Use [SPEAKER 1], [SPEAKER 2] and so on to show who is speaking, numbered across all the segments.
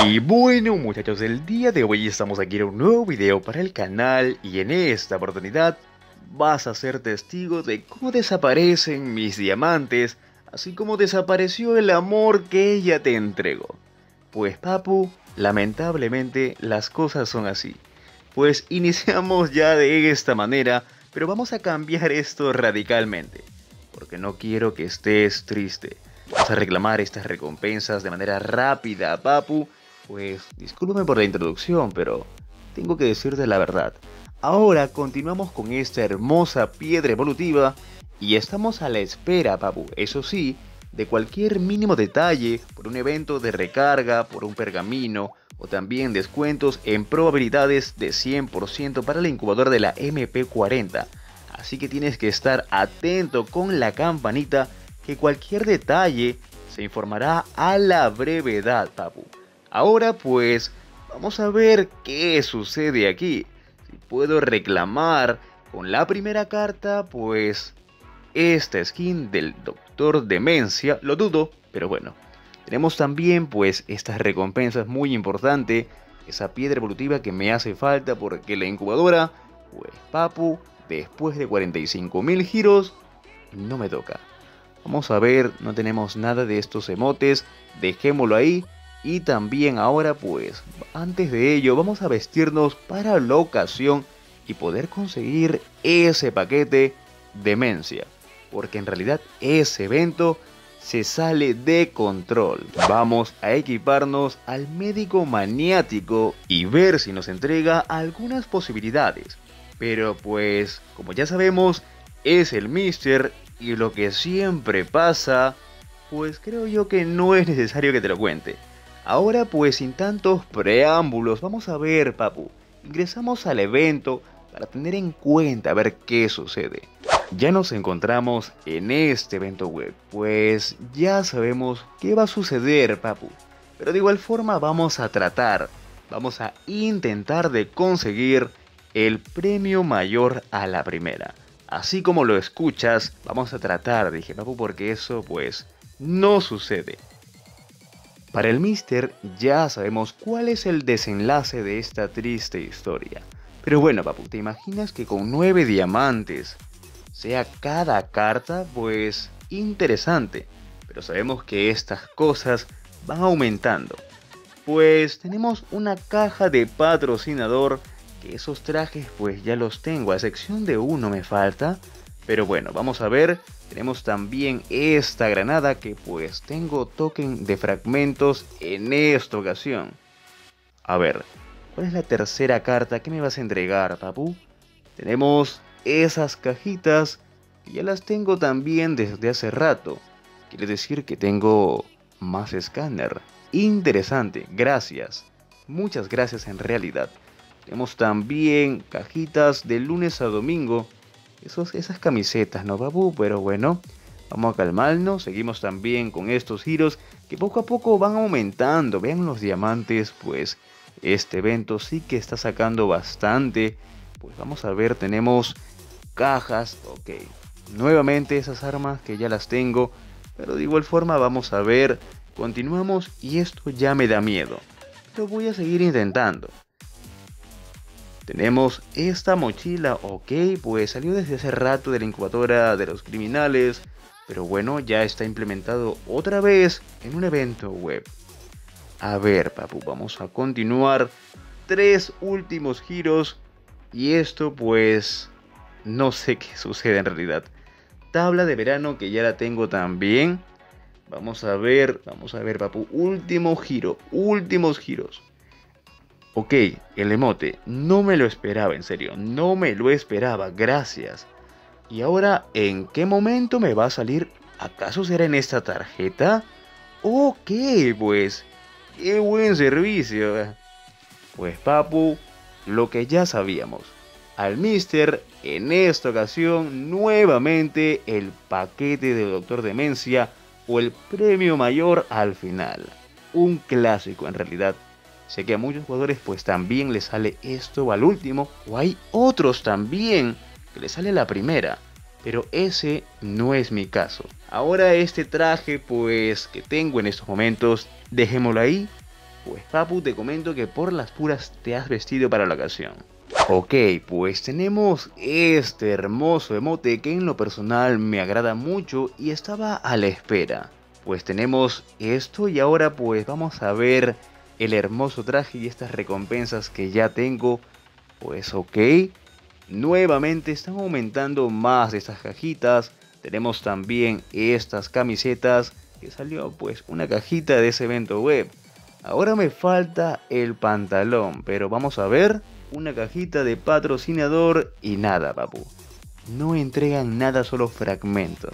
[SPEAKER 1] Y bueno muchachos, el día de hoy estamos aquí en un nuevo video para el canal y en esta oportunidad vas a ser testigo de cómo desaparecen mis diamantes, así como desapareció el amor que ella te entregó. Pues papu, lamentablemente las cosas son así. Pues iniciamos ya de esta manera, pero vamos a cambiar esto radicalmente, porque no quiero que estés triste. Vamos a reclamar estas recompensas de manera rápida, papu. Pues discúlpame por la introducción, pero tengo que decirte la verdad. Ahora continuamos con esta hermosa piedra evolutiva y estamos a la espera, papu, eso sí, de cualquier mínimo detalle por un evento de recarga, por un pergamino o también descuentos en probabilidades de 100% para la incubadora de la MP40. Así que tienes que estar atento con la campanita, que cualquier detalle se informará a la brevedad, papu. Ahora pues, vamos a ver qué sucede aquí. Si puedo reclamar con la primera carta, pues esta skin del Doctor Demencia, lo dudo, pero bueno. Tenemos también pues estas recompensas muy importantes, esa piedra evolutiva que me hace falta porque la incubadora, pues papu, después de 45.000 giros, no me toca. Vamos a ver, no tenemos nada de estos emotes, dejémoslo ahí. Y también ahora pues, antes de ello, vamos a vestirnos para la ocasión y poder conseguir ese paquete Demencia. Porque en realidad ese evento se sale de control. Vamos a equiparnos al médico maniático y ver si nos entrega algunas posibilidades. Pero pues, como ya sabemos, es el Mister y lo que siempre pasa, pues creo yo que no es necesario que te lo cuente. Ahora pues sin tantos preámbulos, vamos a ver, papu. Ingresamos al evento para tener en cuenta a ver qué sucede. Ya nos encontramos en este evento web, pues ya sabemos qué va a suceder, papu. Pero de igual forma vamos a intentar de conseguir el premio mayor a la primera. Así como lo escuchas, vamos a tratar, dije papu, porque eso pues no sucede. Para el Mister ya sabemos cuál es el desenlace de esta triste historia. Pero bueno, papu, ¿te imaginas que con 9 diamantes sea cada carta? Pues interesante. Pero sabemos que estas cosas van aumentando. Pues tenemos una caja de patrocinador, que esos trajes pues ya los tengo, a excepción de uno me falta. Pero bueno, vamos a ver. Tenemos también esta granada que pues tengo token de fragmentos en esta ocasión. A ver, ¿cuál es la tercera carta que me vas a entregar, papu? Tenemos esas cajitas que ya las tengo también desde hace rato. Quiere decir que tengo más escáner. Interesante, gracias. Muchas gracias en realidad. Tenemos también cajitas de lunes a domingo. Esas camisetas, ¿no, papu? Pero bueno, vamos a calmarnos. Seguimos también con estos giros que poco a poco van aumentando. Vean los diamantes, pues este evento sí que está sacando bastante. Pues vamos a ver, tenemos cajas, ok. Nuevamente esas armas que ya las tengo. Pero de igual forma vamos a ver, continuamos y esto ya me da miedo. Pero voy a seguir intentando. Tenemos esta mochila, ok, pues salió desde hace rato de la incubadora de los criminales, pero bueno, ya está implementado otra vez en un evento web. A ver, papu, vamos a continuar. 3 últimos giros y esto pues no sé qué sucede en realidad. Tabla de verano que ya la tengo también. Vamos a ver, papu, último giro, últimos giros. Ok, el emote, no me lo esperaba, en serio, no me lo esperaba, gracias. Y ahora, ¿en qué momento me va a salir? ¿Acaso será en esta tarjeta? Ok, pues, qué buen servicio. Pues papu, lo que ya sabíamos. Al Mister, en esta ocasión, nuevamente el paquete de Doctor Demencia o el premio mayor al final. Un clásico en realidad. Sé que a muchos jugadores pues también les sale esto al último, o hay otros también que les sale la primera, pero ese no es mi caso. Ahora este traje pues que tengo en estos momentos, dejémoslo ahí Pues papu, te comento que por las puras te has vestido para la ocasión. Ok, pues tenemos este hermoso emote que en lo personal me agrada mucho y estaba a la espera. Pues tenemos esto y ahora pues vamos a ver el hermoso traje y estas recompensas que ya tengo. Pues ok, nuevamente están aumentando más estas cajitas. Tenemos también estas camisetas que salió pues una cajita de ese evento web. Ahora me falta el pantalón, pero vamos a ver una cajita de patrocinador y nada, papu. No entregan nada, solo fragmentos.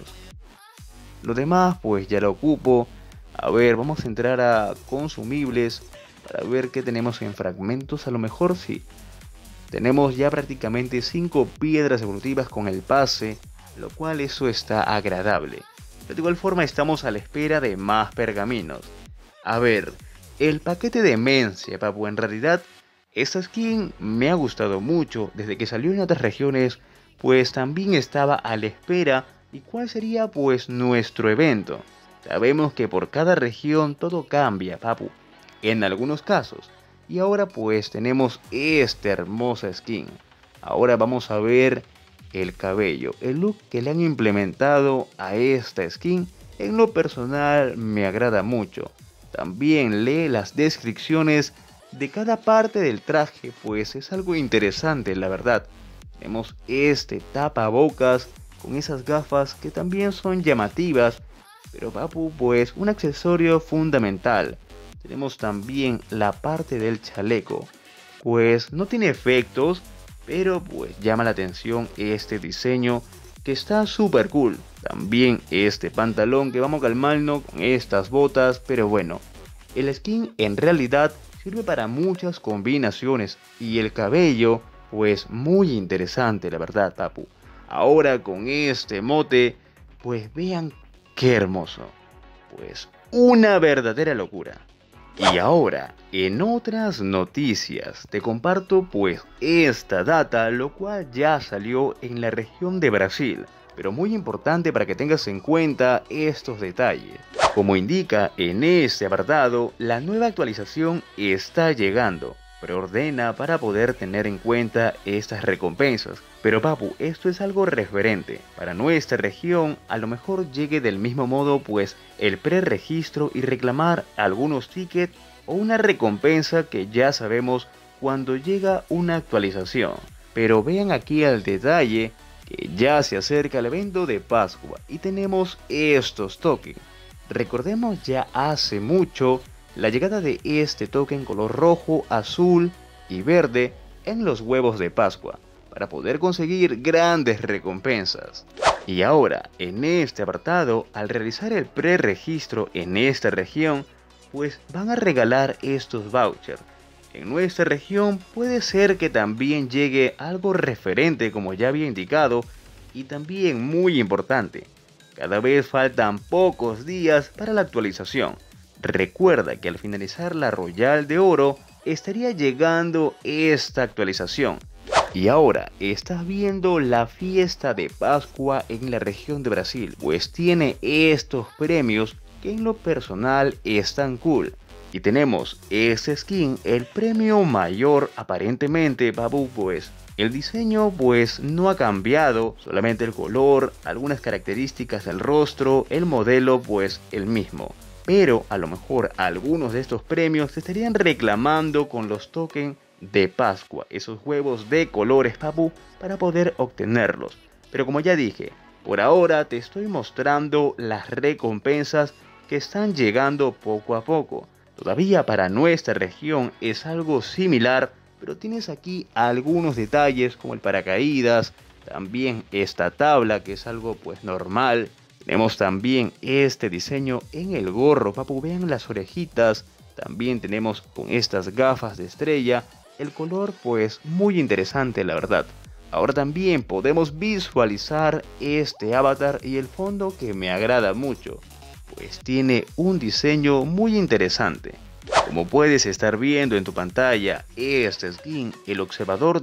[SPEAKER 1] Lo demás pues ya lo ocupo. A ver, vamos a entrar a consumibles para ver qué tenemos en fragmentos. A lo mejor sí. Tenemos ya prácticamente 5 piedras evolutivas con el pase, lo cual eso está agradable. Pero de igual forma estamos a la espera de más pergaminos. A ver, el paquete de Demencia, papu, en realidad esta skin me ha gustado mucho. Desde que salió en otras regiones, pues también estaba a la espera. ¿Y cuál sería pues nuestro evento? Sabemos que por cada región todo cambia, papu, en algunos casos. Y ahora pues tenemos esta hermosa skin. Ahora vamos a ver el cabello, el look que le han implementado a esta skin. En lo personal me agrada mucho. También lee las descripciones de cada parte del traje, pues es algo interesante la verdad. Tenemos este tapabocas con esas gafas que también son llamativas, pero papu, pues un accesorio fundamental. Tenemos también la parte del chaleco, pues no tiene efectos, pero pues llama la atención este diseño que está súper cool. También este pantalón que vamos a calmarnos con estas botas, pero bueno, el skin en realidad sirve para muchas combinaciones y el cabello pues muy interesante la verdad, papu. Ahora con este mote, pues vean qué hermoso, pues una verdadera locura. Y ahora, en otras noticias, te comparto pues esta data, lo cual ya salió en la región de Brasil, pero muy importante para que tengas en cuenta estos detalles. Como indica en este apartado, la nueva actualización está llegando. Preordena para poder tener en cuenta estas recompensas. Pero papu, esto es algo referente. Para nuestra región, a lo mejor llegue del mismo modo pues el preregistro y reclamar algunos tickets o una recompensa que ya sabemos cuando llega una actualización. Pero vean aquí al detalle que ya se acerca el evento de Pascua y tenemos estos tokens. Recordemos ya hace mucho la llegada de este token color rojo, azul y verde en los huevos de Pascua para poder conseguir grandes recompensas. Y ahora, en este apartado, al realizar el preregistro en esta región, pues van a regalar estos vouchers. En nuestra región puede ser que también llegue algo referente como ya había indicado y también muy importante. Cada vez faltan pocos días para la actualización. Recuerda que al finalizar la Royal de Oro estaría llegando esta actualización. Y ahora estás viendo la fiesta de Pascua en la región de Brasil, pues tiene estos premios que en lo personal están cool. Y tenemos este skin, el premio mayor aparentemente, babu, pues el diseño pues no ha cambiado, solamente el color, algunas características del rostro, el modelo pues el mismo. Pero a lo mejor algunos de estos premios te estarían reclamando con los tokens de Pascua, esos huevos de colores, papu, para poder obtenerlos. Pero como ya dije, por ahora te estoy mostrando las recompensas que están llegando poco a poco. Todavía para nuestra región es algo similar, pero tienes aquí algunos detalles como el paracaídas, también esta tabla que es algo pues normal. Tenemos también este diseño en el gorro, papu, vean las orejitas. También tenemos con estas gafas de estrella. El color pues muy interesante la verdad. Ahora también podemos visualizar este avatar y el fondo que me agrada mucho, pues tiene un diseño muy interesante. Como puedes estar viendo en tu pantalla, este skin, el Observador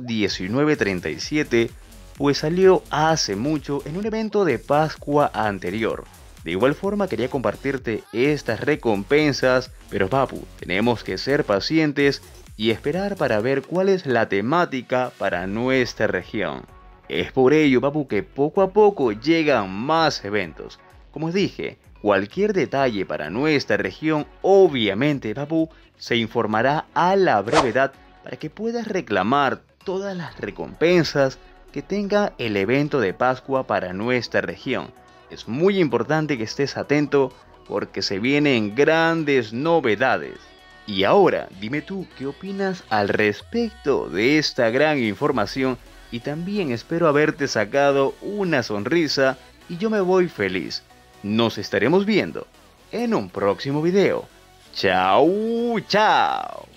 [SPEAKER 1] 1937, pues salió hace mucho en un evento de Pascua anterior. De igual forma quería compartirte estas recompensas, pero papu, tenemos que ser pacientes y esperar para ver cuál es la temática para nuestra región. Es por ello, papu, que poco a poco llegan más eventos. Como os dije, cualquier detalle para nuestra región, obviamente, papu, se informará a la brevedad para que puedas reclamar todas las recompensas que tenga el evento de Pascua para nuestra región. Es muy importante que estés atento porque se vienen grandes novedades. Y ahora, dime tú, ¿qué opinas al respecto de esta gran información? Y también espero haberte sacado una sonrisa y yo me voy feliz. Nos estaremos viendo en un próximo video. ¡Chao, chao!